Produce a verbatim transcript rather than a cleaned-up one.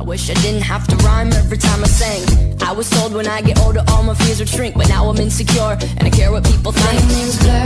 I wish I didn't have to rhyme every time I sang. I was told when I get older all my fears would shrink, but now I'm insecure and I care what people think. My name's blurry.